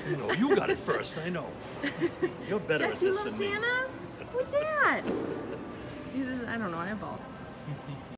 You know, you got it first, I know. You're better Jax, at you this love than me. Santa? Who's that? I don't know, eyeball.